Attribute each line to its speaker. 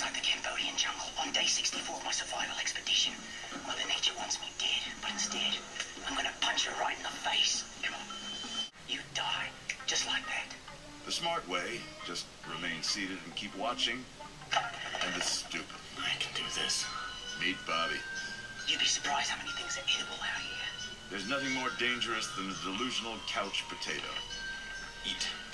Speaker 1: survived the Cambodian jungle on day 64 of my survival expedition. Mother Nature wants me dead, but instead, I'm gonna punch her right in the face. Come on. You die, just like that.
Speaker 2: The smart way, just remain seated and keep watching. And the stupid.
Speaker 1: I can do this.
Speaker 2: Meet Bobby.
Speaker 1: You'd be surprised how many things are edible out here.
Speaker 2: There's nothing more dangerous than a delusional couch potato.
Speaker 1: Eat.